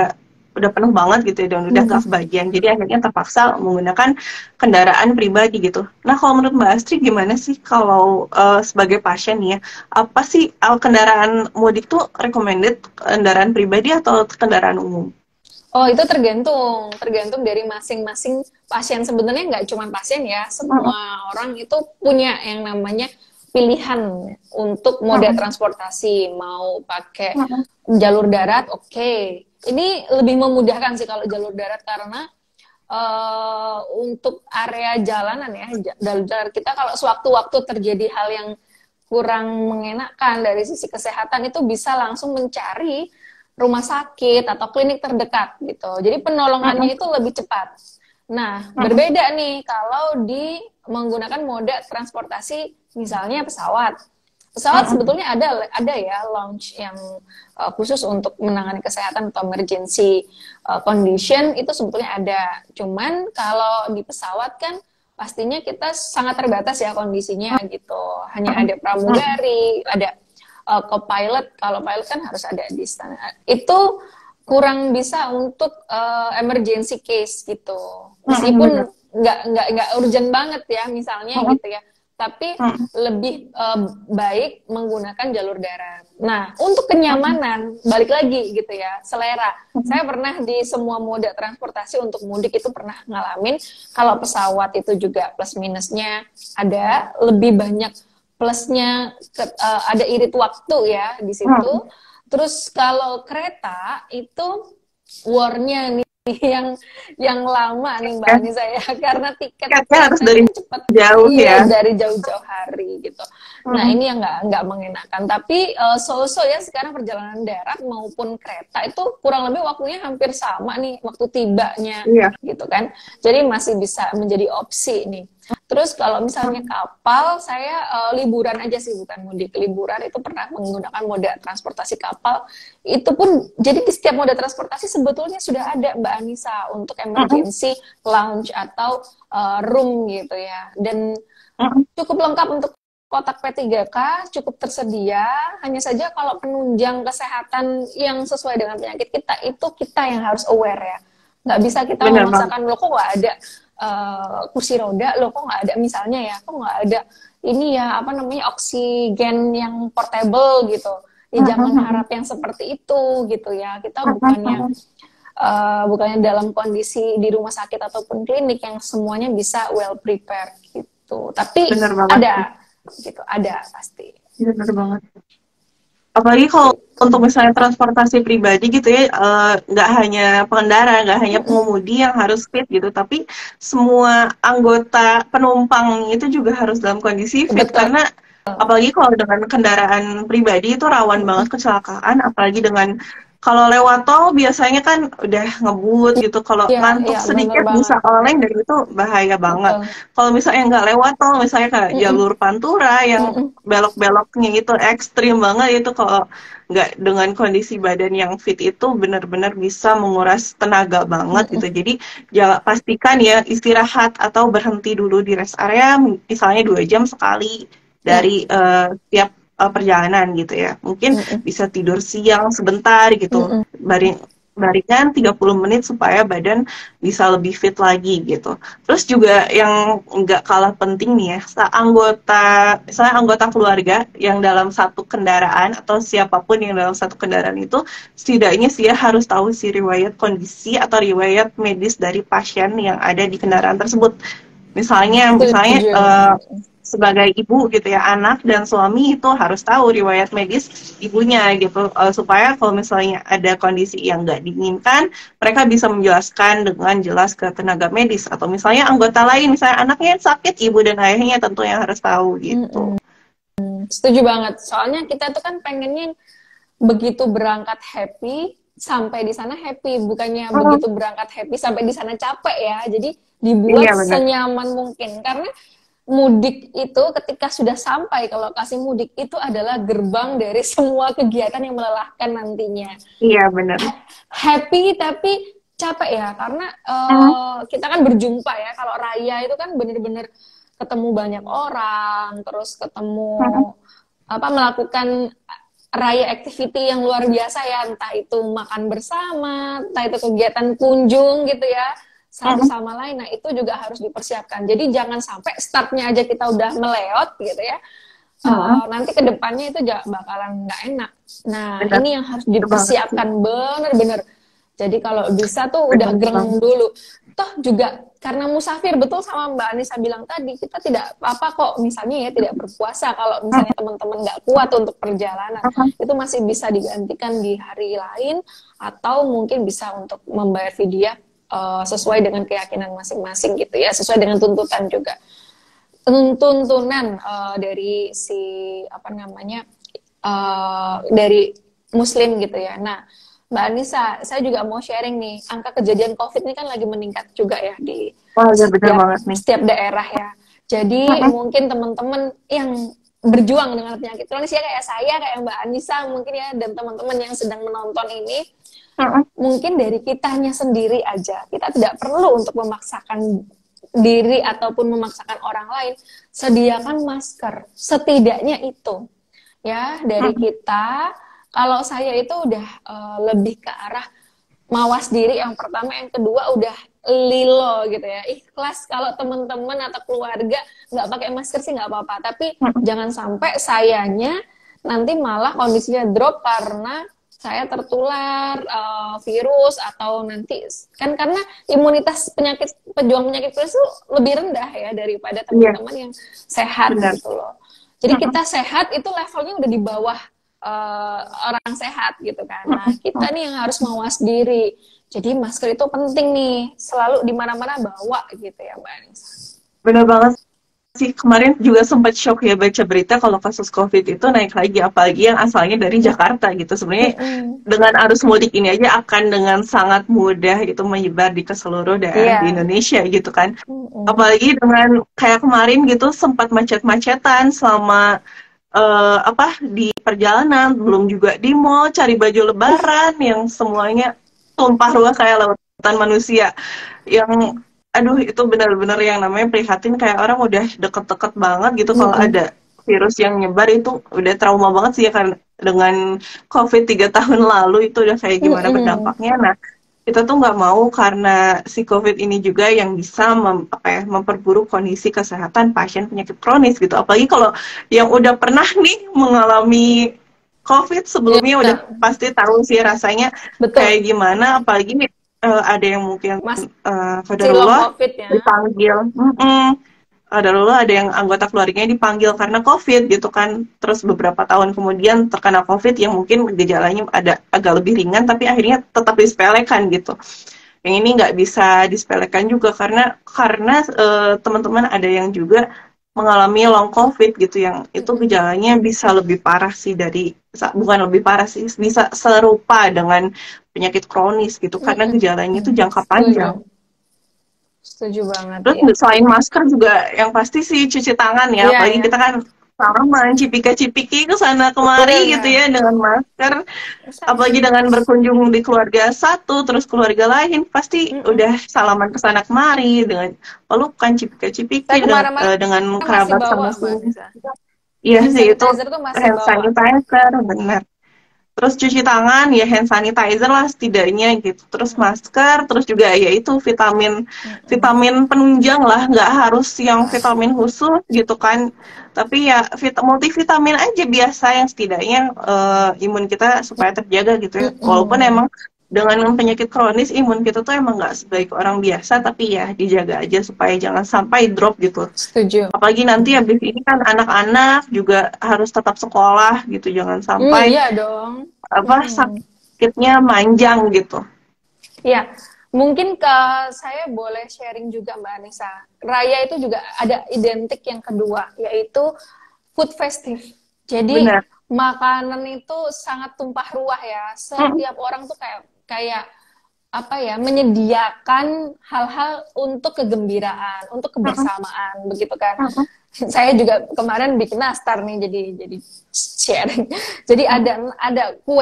udah penuh banget gitu ya, dan udah nggak kebagian. Jadi akhirnya terpaksa menggunakan kendaraan pribadi gitu. Nah, kalau menurut Mbak Astrid gimana sih kalau uh, sebagai pasien ya, apa sih uh, kendaraan mudik tuh recommended kendaraan pribadi atau kendaraan umum? Oh, itu tergantung, tergantung dari masing-masing pasien. Sebenarnya nggak cuma pasien ya, semua orang itu punya yang namanya pilihan untuk moda transportasi. Mau pakai jalur darat, oke. Okay. Ini lebih memudahkan sih kalau jalur darat karena uh, untuk area jalanan ya, jalur darat kita kalau sewaktu-waktu terjadi hal yang kurang mengenakan dari sisi kesehatan itu bisa langsung mencari rumah sakit atau klinik terdekat gitu. Jadi penolongannya itu lebih cepat. Nah, berbeda nih kalau di menggunakan moda transportasi misalnya pesawat. Pesawat sebetulnya ada ada ya lounge yang uh, khusus untuk menangani kesehatan atau emergency uh, condition itu sebetulnya ada. Cuman kalau di pesawat kan pastinya kita sangat terbatas ya kondisinya gitu. Hanya ada pramugari, ada Uh, co-pilot, kalau pilot kan harus ada di sana. Itu kurang bisa untuk uh, emergency case gitu. Meskipun nggak nggak nggak urgent banget ya misalnya gitu ya. Tapi lebih uh, baik menggunakan jalur darat. Nah, untuk kenyamanan balik lagi gitu ya, selera. Saya pernah di semua moda transportasi untuk mudik itu pernah ngalamin kalau pesawat itu juga plus minusnya ada, lebih banyak plusnya ke, uh, ada irit waktu ya di situ. Hmm. Terus kalau kereta itu warnya nih yang yang lama nih Mbak Anissa ya karena tiket harus dari cepat jauh iya, ya dari jauh-jauh hari gitu. Hmm. Nah ini yang nggak nggak mengenakan. Tapi uh, so-so ya sekarang perjalanan darat maupun kereta itu kurang lebih waktunya hampir sama nih waktu tibanya iya. gitu kan. Jadi masih bisa menjadi opsi nih. Terus kalau misalnya kapal, saya uh, liburan aja sih, bukan mudik. Liburan itu pernah menggunakan moda transportasi kapal. Itu pun, jadi di setiap moda transportasi sebetulnya sudah ada Mbak Anissa untuk emergency lounge atau uh, room gitu ya. Dan cukup lengkap untuk kotak P tiga K, cukup tersedia. Hanya saja kalau penunjang kesehatan yang sesuai dengan penyakit kita, itu kita yang harus aware ya. Nggak bisa kita Bener, memaksakan, loh kok nggak ada Uh, kursi roda, loh kok nggak ada misalnya ya, kok nggak ada ini ya apa namanya oksigen yang portable gitu. Ya jangan harap yang seperti itu gitu ya. Kita bukannya uh, bukannya dalam kondisi di rumah sakit ataupun klinik yang semuanya bisa well prepared gitu. Tapi ada gitu, ada pasti. Benar banget. Apalagi kalau untuk misalnya transportasi pribadi gitu ya, nggak uh, hanya pengendara, nggak hanya pengemudi yang harus fit gitu, tapi semua anggota penumpang itu juga harus dalam kondisi fit. Betul. Karena apalagi kalau dengan kendaraan pribadi itu rawan banget kecelakaan, apalagi dengan kalau lewat tol biasanya kan udah ngebut gitu, kalau ya, ngantuk ya, sedikit bisa oleng dan itu bahaya banget. Kalau misalnya nggak lewat tol, misalnya kayak mm-mm. jalur Pantura yang mm-mm. belok-beloknya itu ekstrim banget, itu kalau nggak dengan kondisi badan yang fit itu benar-benar bisa menguras tenaga banget mm-mm. gitu. Jadi ya pastikan ya istirahat atau berhenti dulu di rest area, misalnya dua jam sekali dari mm. uh, tiap perjalanan gitu ya, mungkin mm-mm. bisa tidur siang sebentar gitu, baring baringan tiga puluh menit supaya badan bisa lebih fit lagi gitu. Terus juga yang nggak kalah penting nih ya, anggota misalnya anggota keluarga yang dalam satu kendaraan atau siapapun yang dalam satu kendaraan itu setidaknya sih ya harus tahu si riwayat kondisi atau riwayat medis dari pasien yang ada di kendaraan tersebut. Misalnya misalnya uh, sebagai ibu gitu ya, anak dan suami itu harus tahu riwayat medis ibunya gitu, uh, supaya kalau misalnya ada kondisi yang nggak diinginkan, mereka bisa menjelaskan dengan jelas ke tenaga medis. Atau misalnya anggota lain, misalnya anaknya sakit, ibu dan ayahnya tentu yang harus tahu gitu. Mm-hmm. Setuju banget, soalnya kita tuh kan pengennya begitu berangkat happy, sampai di sana happy, bukannya oh. begitu berangkat happy sampai di sana capek ya. Jadi dibuat iya, senyaman mungkin, karena mudik itu ketika sudah sampai ke lokasi mudik itu adalah gerbang dari semua kegiatan yang melelahkan nantinya. Iya benar. Happy tapi capek ya, karena uh, uh. kita kan berjumpa ya. Kalau raya itu kan bener-bener ketemu banyak orang, terus ketemu uh. apa melakukan raya activity yang luar biasa ya, entah itu makan bersama, entah itu kegiatan kunjung gitu ya, satu sama lain. Nah itu juga harus dipersiapkan. Jadi jangan sampai startnya aja kita udah meleot gitu ya, uh, nanti kedepannya itu bakalan nggak enak. Nah Benar. ini yang harus dipersiapkan bener-bener. Jadi kalau bisa tuh udah gereng dulu. Toh juga karena musafir, betul sama Mbak Anissa bilang tadi, kita tidak apa-apa kok misalnya ya tidak berpuasa kalau misalnya teman-teman nggak kuat untuk perjalanan, itu masih bisa digantikan di hari lain atau mungkin bisa untuk membayar fidyah uh, sesuai dengan keyakinan masing-masing gitu ya, sesuai dengan tuntutan juga. Tuntunan uh, dari si apa namanya uh, dari Muslim gitu ya. Nah Mbak Anissa, saya juga mau sharing nih, angka kejadian COVID ini kan lagi meningkat juga ya di oh, ya, benar setiap, banget nih. setiap daerah ya. Jadi uh-huh. mungkin teman-teman yang berjuang dengan penyakit kronis ya kayak saya, kayak Mbak Anissa mungkin ya, dan teman-teman yang sedang menonton ini, uh-huh. mungkin dari kitanya sendiri aja, kita tidak perlu untuk memaksakan diri ataupun memaksakan orang lain, sediakan masker, setidaknya itu ya dari uh-huh. kita. Kalau saya itu udah uh, lebih ke arah mawas diri yang pertama, yang kedua udah lilo gitu ya, ikhlas kalau teman-teman atau keluarga nggak pakai masker sih nggak apa-apa, tapi hmm. jangan sampai sayanya nanti malah kondisinya drop karena saya tertular uh, virus, atau nanti kan karena imunitas penyakit pejuang penyakit virus itu lebih rendah ya daripada teman-teman yeah. yang sehat. Benar. Gitu loh. Jadi hmm. kita sehat itu levelnya udah di bawah Uh, orang sehat gitu kan. Nah kita nih yang harus mawas diri. Jadi masker itu penting nih, selalu di mana-mana bawa gitu ya Mbak Anissa. Benar banget sih, kemarin juga sempat shock ya baca berita kalau kasus COVID itu naik lagi, apalagi yang asalnya dari Jakarta gitu. Sebenarnya mm-hmm. dengan arus mudik ini aja akan dengan sangat mudah itu menyebar di ke seluruh daerah yeah. di Indonesia gitu kan. Mm-hmm. Apalagi dengan kayak kemarin gitu sempat macet-macetan selama Uh, apa di perjalanan, belum juga di mall cari baju lebaran yang semuanya tumpah ruah kayak lautan manusia, yang aduh itu benar-benar yang namanya prihatin, kayak orang udah deket-deket banget gitu mm-hmm. kalau ada virus yang nyebar. Itu udah trauma banget sih ya, karena dengan COVID tiga tahun lalu itu udah kayak gimana mm-hmm. berdampaknya. Nah kita tuh nggak mau karena si COVID ini juga yang bisa mem, apa ya, memperburuk kondisi kesehatan pasien penyakit kronis gitu. Apalagi kalau yang udah pernah nih mengalami COVID sebelumnya ya, udah pasti tahu sih rasanya betul. Kayak gimana. Apalagi uh, ada yang mungkin uh, qadarullah ya. dipanggil. Mm-mm. Ada dulu ada yang anggota keluarganya dipanggil karena COVID gitu kan, terus beberapa tahun kemudian terkena COVID yang mungkin gejalanya ada agak lebih ringan tapi akhirnya tetap disepelekan gitu. Yang ini nggak bisa disepelekan juga karena karena uh, teman-teman ada yang juga mengalami long COVID gitu, yang itu gejalanya bisa lebih parah sih dari, bukan lebih parah sih, bisa serupa dengan penyakit kronis gitu karena gejalanya itu jangka panjang. Setuju banget. Terus ya. Selain masker juga yang pasti sih cuci tangan ya, yeah, apalagi yeah. kita kan sama cipika-cipiki ke sana kemari betul, gitu ya dengan masker. Betul. Apalagi dengan berkunjung di keluarga satu terus keluarga lain pasti mm-hmm. udah salaman ke sana kemari dengan pelukan cipika-cipiki dengan, uh, dengan kerabat sama semua. Iya sih itu hand sanitizer benar. Terus cuci tangan, ya hand sanitizer lah setidaknya gitu. Terus masker, terus juga ya itu vitamin vitamin penunjang lah, nggak harus yang vitamin khusus gitu kan. Tapi ya vit- multivitamin aja biasa yang setidaknya uh, imun kita supaya terjaga gitu ya. Walaupun emang dengan penyakit kronis imun kita tuh emang nggak sebaik orang biasa, tapi ya dijaga aja supaya jangan sampai drop gitu. Setuju. Apalagi nanti habis ini kan anak-anak juga harus tetap sekolah gitu, jangan sampai mm, iya dong. apa hmm. sakitnya manjang gitu. Iya, mungkin ke saya boleh sharing juga Mbak Anissa. Raya itu juga ada identik yang kedua, yaitu food festive. Jadi benar. Makanan itu sangat tumpah ruah ya. Setiap hmm. orang tuh kayak kayak apa ya, menyediakan hal-hal untuk kegembiraan, untuk kebersamaan, uh-huh. begitu kan. Uh-huh. Saya juga kemarin bikin nastar nih, jadi jadi sharing. Jadi uh-huh. ada ada kue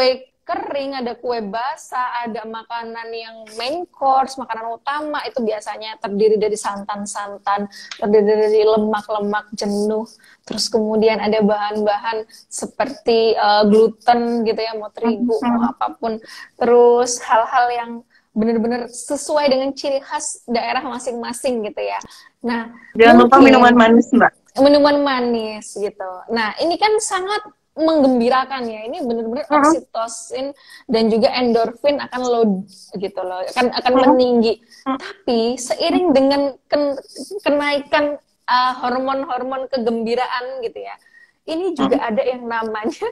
kering, ada kue basah, ada makanan yang main course, makanan utama itu biasanya terdiri dari santan-santan, terdiri dari lemak-lemak jenuh, terus kemudian ada bahan-bahan seperti uh, gluten gitu ya, mau terigu, mau apapun, terus hal-hal yang benar-benar sesuai dengan ciri khas daerah masing-masing gitu ya. Nah, jangan lupa minuman manis, Mbak. Minuman manis gitu. Nah, ini kan sangat menggembirakan ya, ini benar-benar uh-huh. oksitosin dan juga endorfin akan low gitu loh, akan akan uh-huh. meninggi. Uh-huh. Tapi seiring dengan ken, kenaikan uh, hormon-hormon kegembiraan gitu ya, ini juga uh-huh. ada yang namanya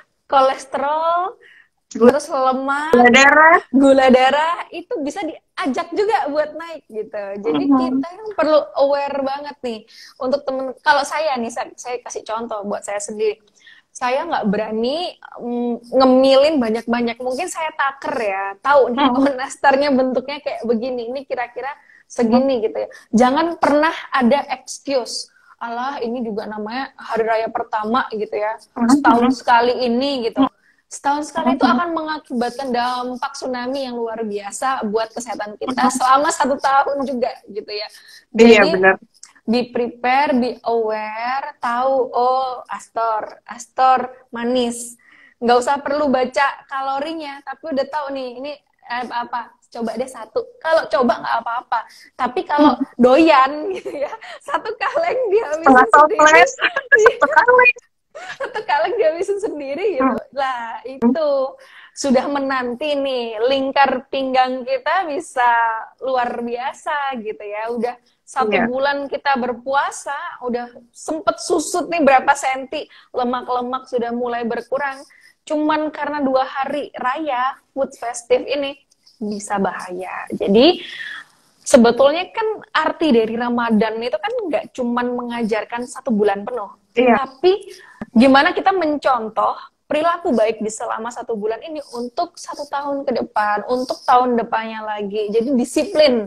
kolesterol, gula, terus lemak, gula darah, gula darah itu bisa diajak juga buat naik gitu. Jadi uh-huh. kita yang perlu aware banget nih untuk temen. Kalau saya nih, saya, saya kasih contoh buat saya sendiri. Saya nggak berani mm, ngemilin banyak-banyak. Mungkin saya taker ya, tahu nih oh, nastarnya bentuknya kayak begini. Ini kira-kira segini gitu ya. Jangan pernah ada excuse. Alah, ini juga namanya hari raya pertama gitu ya. Setahun sekali ini gitu. Setahun sekali itu akan mengakibatkan dampak tsunami yang luar biasa buat kesehatan kita selama satu tahun juga gitu ya. Jadi, iya, benar. Be prepare, be aware, tahu oh Astor, Astor manis. Nggak usah perlu baca kalorinya, tapi udah tahu nih ini eh, apa. Coba deh satu. Kalau coba nggak apa-apa. Tapi kalau hmm. doyan gitu ya, satu kaleng dihabisin sendiri. Satu kaleng. Satu kaleng dihabisin sendiri gitu. Hmm. Lah itu sudah menanti nih lingkar pinggang kita bisa luar biasa gitu ya. Udah satu yeah. bulan kita berpuasa, udah sempet susut nih berapa senti, lemak-lemak sudah mulai berkurang. Cuman karena dua hari raya, food festive ini bisa bahaya. Jadi sebetulnya kan arti dari Ramadan itu kan nggak cuman mengajarkan satu bulan penuh, yeah. tapi gimana kita mencontoh perilaku baik di selama satu bulan ini untuk satu tahun ke depan, untuk tahun depannya lagi. Jadi disiplin.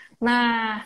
Nah,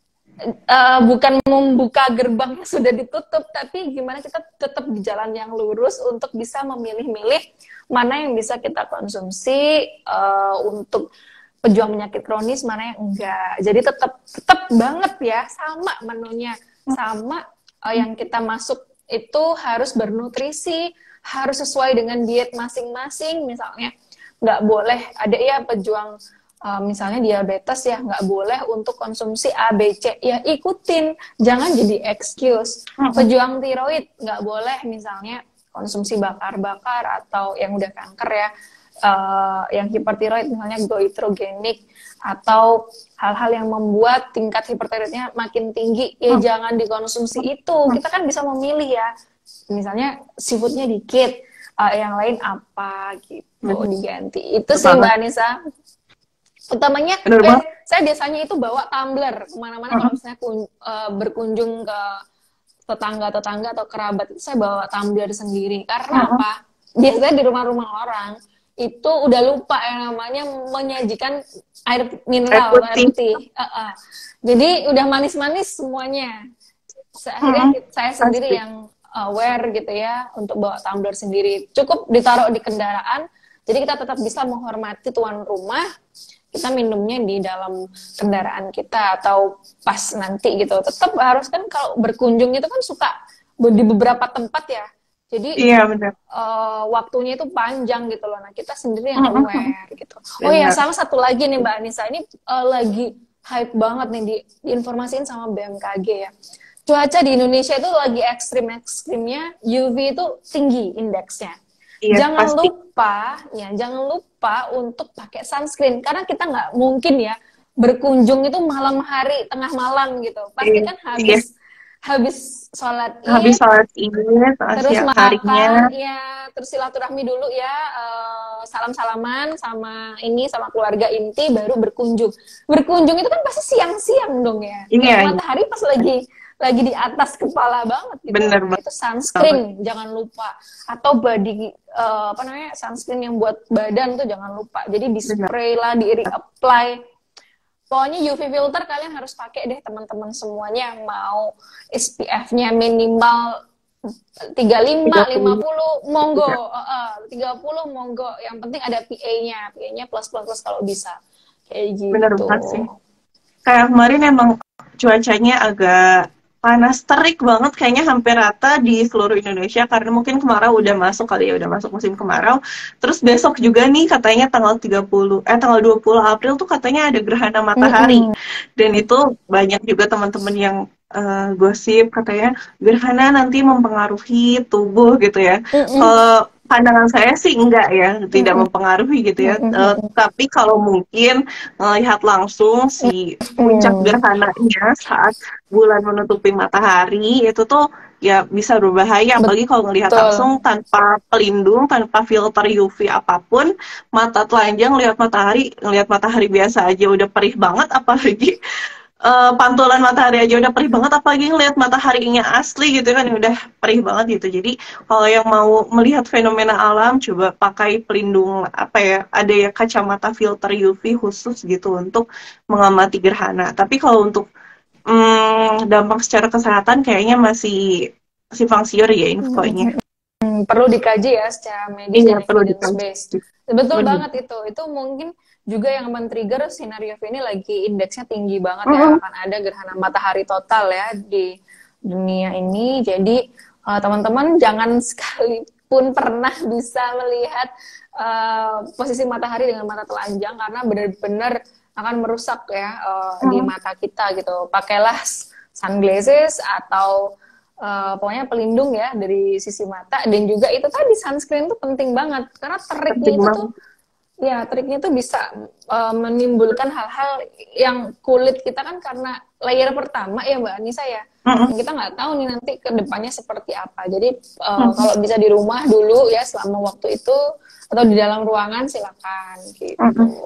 Uh, bukan membuka gerbang yang sudah ditutup, tapi gimana kita tetap di jalan yang lurus untuk bisa memilih-milih mana yang bisa kita konsumsi uh, untuk pejuang penyakit kronis, mana yang enggak. Jadi tetap tetap banget ya sama menunya, sama uh, yang kita masuk itu harus bernutrisi, harus sesuai dengan diet masing-masing. Misalnya nggak boleh ada ya pejuang Uh, misalnya diabetes ya nggak boleh untuk konsumsi A, B, C, ya ikutin, jangan jadi excuse. Pejuang tiroid nggak boleh misalnya konsumsi bakar-bakar atau yang udah kanker ya, uh, yang hipertiroid misalnya goitrogenik atau hal-hal yang membuat tingkat hipertiroidnya makin tinggi, ya jangan dikonsumsi itu. Kita kan bisa memilih ya, misalnya seafoodnya dikit, uh, yang lain apa gitu diganti. Itu sih Mbak Anissa. Utamanya, eh, saya biasanya itu bawa tumbler kemana-mana uh-huh. kalau misalnya kun, uh, berkunjung ke tetangga-tetangga atau kerabat, itu saya bawa tumbler sendiri. Karena uh-huh. apa? Biasanya di rumah-rumah orang itu udah lupa yang namanya menyajikan air mineral, air putih. Air putih. Uh-uh. Jadi udah manis-manis semuanya. Akhirnya uh-huh. saya sendiri Pasti. yang aware gitu ya untuk bawa tumbler sendiri. Cukup ditaruh di kendaraan. Jadi kita tetap bisa menghormati tuan rumah. Kita minumnya di dalam kendaraan kita atau pas nanti gitu. Tetap harus kan kalau berkunjung itu kan suka di beberapa tempat ya. Jadi iya, benar. Uh, waktunya itu panjang gitu loh. Nah kita sendiri yang aware gitu. Oh ya sama satu lagi nih Mbak Anissa. Ini uh, lagi hype banget nih di, diinformasiin sama B M K G ya. Cuaca di Indonesia itu lagi ekstrim-ekstrimnya. U V itu tinggi indeksnya. Iya, jangan pasti. lupa ya jangan lupa untuk pakai sunscreen karena kita nggak mungkin ya berkunjung itu malam hari tengah malam gitu pasti iya, kan habis iya. habis sholat id habis sholat id terus makan ya terus silaturahmi dulu ya uh, salam salaman sama ini sama keluarga inti baru berkunjung berkunjung itu kan pasti siang-siang dong ya iya, iya. matahari pas lagi lagi di atas kepala banget gitu. Bener, nah, itu sunscreen bener. Jangan lupa atau body uh, apa namanya sunscreen yang buat badan tuh jangan lupa jadi di spray lah di apply pokoknya U V filter kalian harus pakai deh teman-teman semuanya yang mau S P F-nya minimal tiga puluh lima, tiga lima puluh puluh monggo, juga. uh, uh, tiga puluh monggo. Yang penting ada P A-nya, P A-nya plus plus plus kalau bisa. Kayak Bener gitu. banget sih. Kayak kemarin emang cuacanya agak panas terik banget kayaknya hampir rata di seluruh Indonesia karena mungkin kemarau udah masuk kali ya, udah masuk musim kemarau. Terus besok juga nih katanya tanggal tiga puluh eh tanggal dua puluh April tuh katanya ada gerhana matahari. Mm-mm. Dan itu banyak juga teman-teman yang eh, gosip katanya gerhana nanti mempengaruhi tubuh gitu ya. Mm-mm. Kalau pandangan saya sih enggak ya, tidak Mm-mm. mempengaruhi gitu ya. Eh, Mm-mm. tapi kalau mungkin melihat langsung si puncak Mm-mm. gerhananya saat bulan menutupi matahari itu tuh ya bisa berbahaya apalagi kalau ngelihat Betul. langsung tanpa pelindung, tanpa filter U V apapun, mata telanjang lihat matahari, ngelihat matahari biasa aja udah perih banget apalagi eh, pantulan matahari aja udah perih banget apalagi ngelihat mataharinya asli gitu kan udah perih banget gitu. Jadi kalau yang mau melihat fenomena alam coba pakai pelindung apa ya, ada ya kacamata filter U V khusus gitu untuk mengamati gerhana. Tapi kalau untuk hmm, dampak secara kesehatan kayaknya masih simpang siur ya infonya. Hmm, perlu dikaji ya secara medis Iya dan perlu evidence dikaji. based. Betul Benar. banget itu. Itu mungkin juga yang men-trigger sinar U V ini lagi indeksnya tinggi banget ya. Mm-mm. Akan ada gerhana matahari total ya di dunia ini. Jadi eh, teman-teman jangan sekalipun pernah bisa melihat eh, posisi matahari dengan mata telanjang karena benar-benar akan merusak ya eh, di Mm-mm. mata kita gitu. Pakailah sunglasses atau Uh, pokoknya pelindung ya dari sisi mata dan juga itu tadi sunscreen itu penting banget karena teriknya Penting itu tuh banget. ya teriknya tuh bisa uh, menimbulkan hal-hal yang kulit kita kan karena layer pertama ya Mbak Anissa ya Mm-mm. kita nggak tahu nih nanti ke depannya seperti apa jadi uh, Mm-mm. kalau bisa di rumah dulu ya selama waktu itu atau di dalam ruangan silakan gitu. Mm-mm.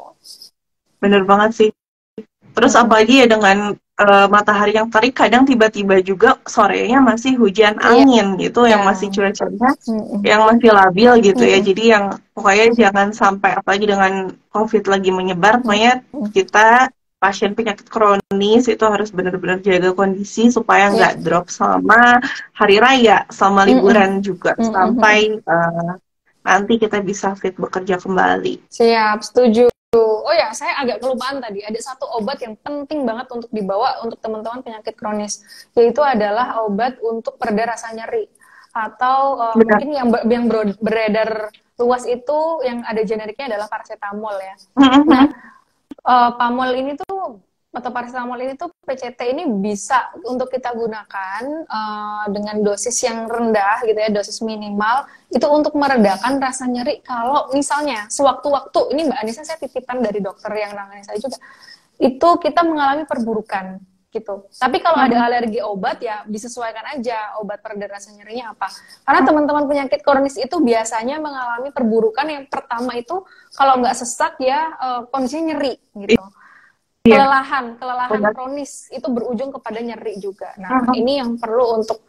Bener banget sih. Terus Mm-mm. apalagi ya dengan uh, matahari yang terik kadang tiba-tiba juga sorenya masih hujan Iya. angin gitu yang masih cuacanya Mm-mm. yang masih labil gitu ya. Mm-mm. Jadi yang pokoknya jangan sampai apalagi dengan COVID lagi menyebar, pokoknya Mm-mm. kita pasien penyakit kronis itu harus benar-benar jaga kondisi supaya Iya. nggak drop selama hari raya, selama Mm-mm. liburan juga Mm-mm. sampai uh, nanti kita bisa fit bekerja kembali. Siap, setuju. Oh ya, saya agak kelupaan tadi. Ada satu obat yang penting banget untuk dibawa untuk teman-teman penyakit kronis, yaitu adalah obat untuk pereda rasa nyeri. Atau uh, Benar. mungkin yang yang beredar luas itu yang ada generiknya adalah paracetamol ya. Mm-hmm. Nah, uh, pamol ini tuh atau paracetamol ini tuh P C T ini bisa untuk kita gunakan uh, dengan dosis yang rendah gitu ya, dosis minimal itu untuk meredakan rasa nyeri kalau misalnya sewaktu-waktu ini Mbak Anissa saya titipan dari dokter yang nangani saya juga itu kita mengalami perburukan gitu. Tapi kalau Mm-hmm. ada alergi obat ya disesuaikan aja obat pereda rasa nyerinya apa. Karena teman-teman penyakit kronis itu biasanya mengalami perburukan yang pertama itu kalau nggak sesak ya uh, kondisinya nyeri gitu. Iya. Kelelahan, kelelahan Benar. kronis itu berujung kepada nyeri juga. Nah, Mm-hmm. ini yang perlu untuk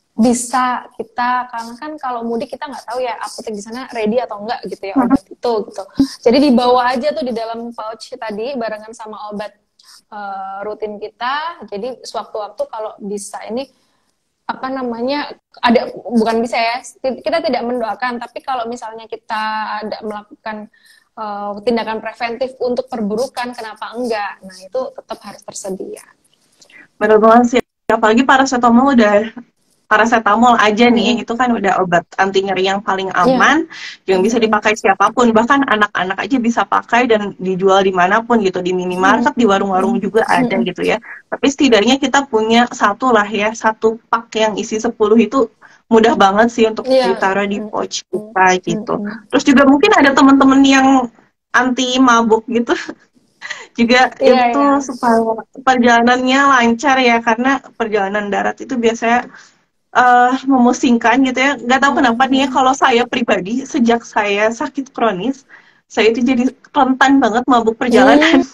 bisa kita karena kan kalau mudik kita nggak tahu ya apotek di sana ready atau enggak gitu ya obat itu gitu. Jadi dibawa aja tuh di dalam pouch tadi barengan sama obat uh, rutin kita. Jadi sewaktu-waktu kalau bisa ini apa namanya ada bukan bisa ya kita tidak mendoakan tapi kalau misalnya kita ada melakukan uh, tindakan preventif untuk perburukan kenapa enggak nah itu tetap harus tersedia. Benar banget sih, apalagi paracetamol udah paracetamol aja nih, Mm-hmm. itu kan udah obat anti nyeri yang paling aman, yeah. yang bisa dipakai siapapun, bahkan anak-anak aja bisa pakai dan dijual dimanapun gitu, di minimarket, di warung-warung juga ada gitu ya. Tapi setidaknya kita punya satu lah ya, satu pak yang isi sepuluh itu mudah banget sih untuk yeah. ditaruh di pouch kita gitu. Mm-hmm. Terus juga mungkin ada teman-teman yang anti mabuk gitu. juga yeah, itu yeah. supaya perjalanannya lancar ya karena perjalanan darat itu biasanya uh, memusingkan gitu ya nggak tahu kenapa Mm-hmm. nih ya kalau saya pribadi sejak saya sakit kronis saya itu jadi rentan banget mabuk perjalanan.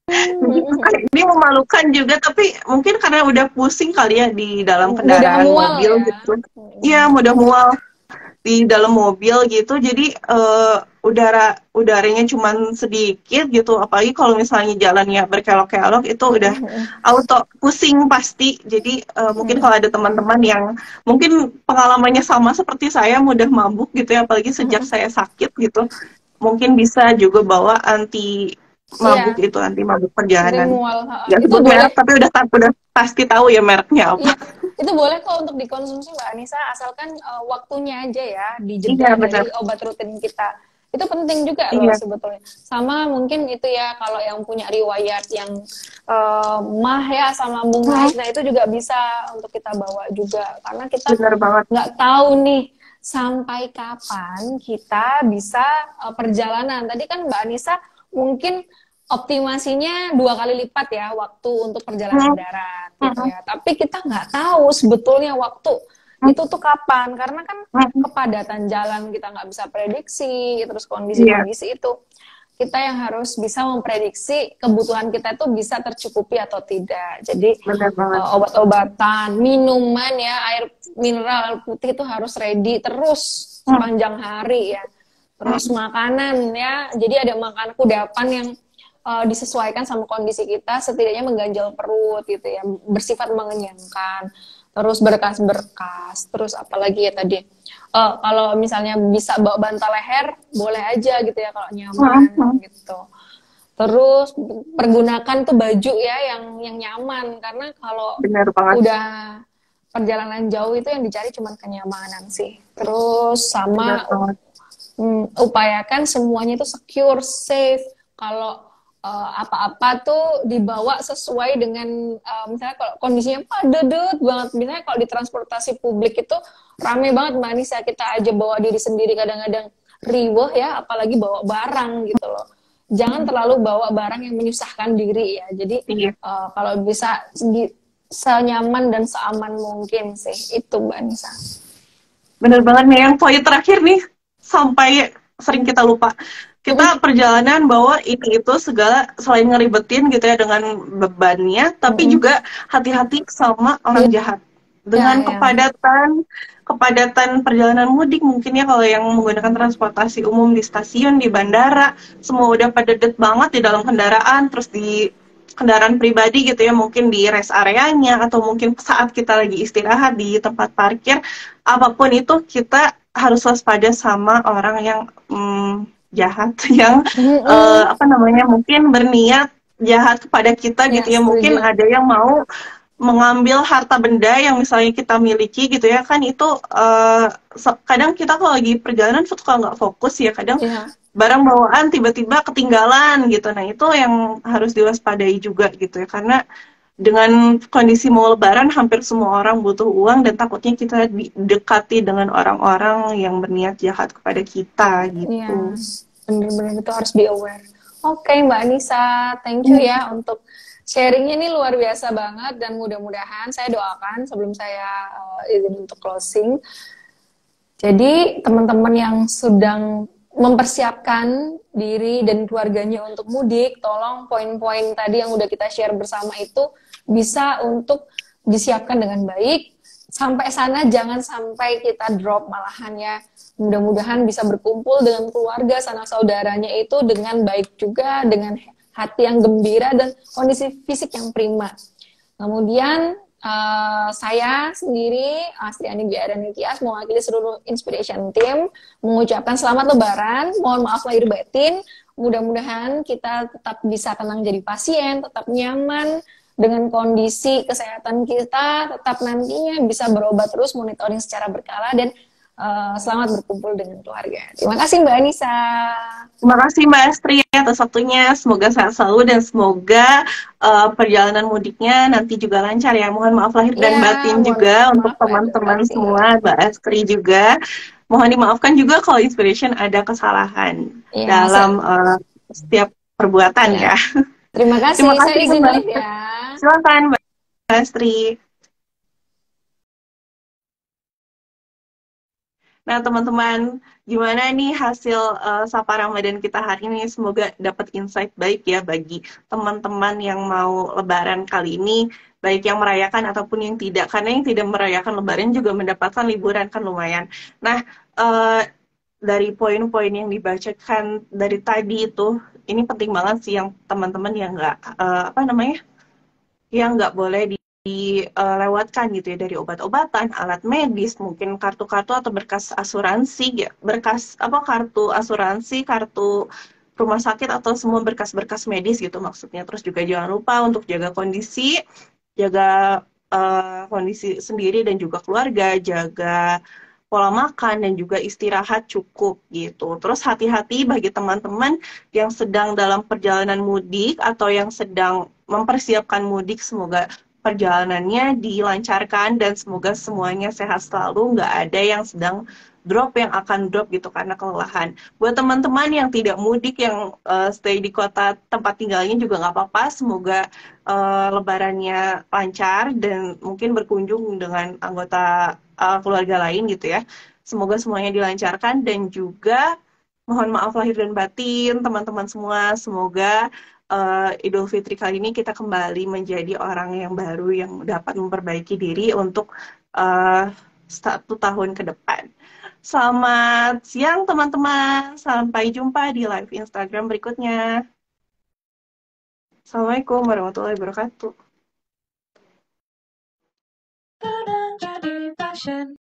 Mm-hmm. Ini memalukan juga tapi mungkin karena udah pusing kali ya di dalam kendaraan mudah mual mobil ya. gitu. Iya mudah mual. di dalam mobil gitu, jadi uh, udara udaranya cuman sedikit gitu, apalagi kalau misalnya jalannya berkelok-kelok itu udah auto pusing pasti. Jadi uh, mungkin kalau ada teman-teman yang mungkin pengalamannya sama seperti saya, mudah mabuk gitu ya, apalagi sejak saya sakit gitu, mungkin bisa juga bawa anti mabuk Iya, itu, anti mabuk perjalanan. Rimual. Ha-ha. Ya Itu sebut boleh. merek tapi udah udah pasti tahu ya mereknya apa. Iya, itu boleh kok untuk dikonsumsi Mbak Anissa, asalkan uh, waktunya aja ya Iya dijeda benar. dari obat rutin kita. Itu penting juga loh Iya. sebetulnya. Sama mungkin itu ya kalau yang punya riwayat yang uh, mah ya asam lambung naik, nah itu juga bisa untuk kita bawa juga karena kita Benar banget. nggak tahu nih sampai kapan kita bisa uh, perjalanan. Tadi kan Mbak Anissa mungkin optimasinya dua kali lipat ya waktu untuk perjalanan darat gitu ya. Tapi kita nggak tahu sebetulnya waktu itu tuh kapan, karena kan kepadatan jalan kita nggak bisa prediksi, terus kondisi-kondisi itu kita yang harus bisa memprediksi kebutuhan kita itu bisa tercukupi atau tidak. Jadi uh, obat-obatan, minuman ya, air mineral, air putih itu harus ready terus sepanjang hari ya. Terus makanan ya, jadi ada makanan kudapan yang uh, disesuaikan sama kondisi kita, setidaknya mengganjal perut gitu ya, bersifat mengenyangkan. Terus berkas-berkas, terus apalagi ya tadi, uh, kalau misalnya bisa bawa bantal leher, boleh aja gitu ya kalau nyaman gitu. Terus pergunakan tuh baju ya yang yang nyaman, karena kalau udah perjalanan jauh itu yang dicari cuma kenyamanan sih. Terus sama um, upayakan semuanya itu secure, safe. Kalau Uh, apa-apa tuh dibawa sesuai dengan uh, misalnya kalau kondisinya padat banget, misalnya kalau di transportasi publik itu rame banget Mbak Anissa, kita aja bawa diri sendiri kadang-kadang riweh ya, apalagi bawa barang gitu loh. Jangan terlalu bawa barang yang menyusahkan diri ya, jadi uh, kalau bisa di, senyaman dan seaman mungkin sih, itu Mbak Anissa. Bener banget nih, yang poin terakhir nih sampai sering kita lupa. Kita perjalanan bawa ini itu segala, selain ngeribetin gitu ya dengan bebannya, tapi mm-hmm. juga hati-hati sama orang jahat. Dengan ya, kepadatan, ya. kepadatan perjalanan mudik mungkin ya, kalau yang menggunakan transportasi umum di stasiun, di bandara, semua udah pada det banget di dalam kendaraan, terus di kendaraan pribadi gitu ya, mungkin di rest areanya, atau mungkin saat kita lagi istirahat di tempat parkir, apapun itu kita harus waspada sama orang yang hmm, jahat, yang mm-hmm. uh, apa namanya, mungkin berniat jahat kepada kita gitu ya, ya mungkin ada yang mau mengambil harta benda yang misalnya kita miliki gitu ya, kan itu uh, kadang kita kalau lagi perjalanan suka nggak fokus ya, kadang yeah. barang bawaan tiba-tiba ketinggalan gitu. Nah itu yang harus diwaspadai juga gitu ya, karena dengan kondisi mau lebaran hampir semua orang butuh uang, dan takutnya kita didekati dengan orang-orang yang berniat jahat kepada kita gitu. Iya, benar-benar itu harus be aware. Oke okay, Mbak Anissa, thank you ya untuk sharingnya, ini luar biasa banget, dan mudah-mudahan saya doakan sebelum saya uh, izin untuk closing. Jadi teman-teman yang sedang mempersiapkan diri dan keluarganya untuk mudik, tolong poin-poin tadi yang udah kita share bersama itu bisa untuk disiapkan dengan baik. Sampai sana jangan sampai kita drop malahan ya. Mudah-mudahan bisa berkumpul dengan keluarga, sanak saudaranya itu dengan baik juga, dengan hati yang gembira dan kondisi fisik yang prima. Kemudian uh, saya sendiri, Astriani Biarani Tias, mewakili seluruh Inspiration Team, mengucapkan selamat Lebaran, mohon maaf lahir batin. Mudah-mudahan kita tetap bisa tenang jadi pasien, tetap nyaman dengan kondisi kesehatan kita, tetap nantinya bisa berobat terus, monitoring secara berkala, dan uh, selamat berkumpul dengan keluarga. Terima kasih Mbak Anissa. Terima kasih Mbak Astri atas waktunya. Semoga sehat selalu dan semoga uh, perjalanan mudiknya nanti juga lancar ya. Mohon maaf lahir dan ya, batin juga untuk teman-teman semua, Mbak Astri juga. Mohon dimaafkan juga kalau Inspiration ada kesalahan ya, dalam uh, setiap perbuatan ya. ya. Terima kasih. Terima kasih, saya izin live ya. Silakan Mbak Astri. Nah, teman-teman, gimana nih hasil uh, Sapa Ramadan kita hari ini? Semoga dapat insight baik ya bagi teman-teman yang mau Lebaran kali ini, baik yang merayakan ataupun yang tidak. Karena yang tidak merayakan Lebaran juga mendapatkan liburan kan lumayan. Nah, uh, dari poin-poin yang dibacakan dari tadi itu, ini penting banget sih yang teman-teman yang nggak, uh, apa namanya, yang nggak boleh dilewatkan gitu ya, dari obat-obatan, alat medis, mungkin kartu-kartu atau berkas asuransi, ya, berkas apa kartu asuransi, kartu rumah sakit atau semua berkas-berkas medis gitu maksudnya. Terus juga jangan lupa untuk jaga kondisi, jaga uh, kondisi sendiri dan juga keluarga, jaga pola makan dan juga istirahat cukup gitu. Terus hati-hati bagi teman-teman yang sedang dalam perjalanan mudik atau yang sedang mempersiapkan mudik, semoga perjalanannya dilancarkan dan semoga semuanya sehat selalu, nggak ada yang sedang drop yang akan drop gitu karena kelelahan. Buat teman-teman yang tidak mudik, yang uh, stay di kota tempat tinggalnya juga nggak apa-apa, semoga uh, lebarannya lancar dan mungkin berkunjung dengan anggota uh, keluarga lain gitu ya. Semoga semuanya dilancarkan dan juga mohon maaf lahir dan batin teman-teman semua. Semoga uh, Idul Fitri kali ini kita kembali menjadi orang yang baru yang dapat memperbaiki diri untuk uh, satu tahun ke depan. Selamat siang teman-teman. Sampai jumpa di live Instagram berikutnya. Assalamualaikum warahmatullahi wabarakatuh.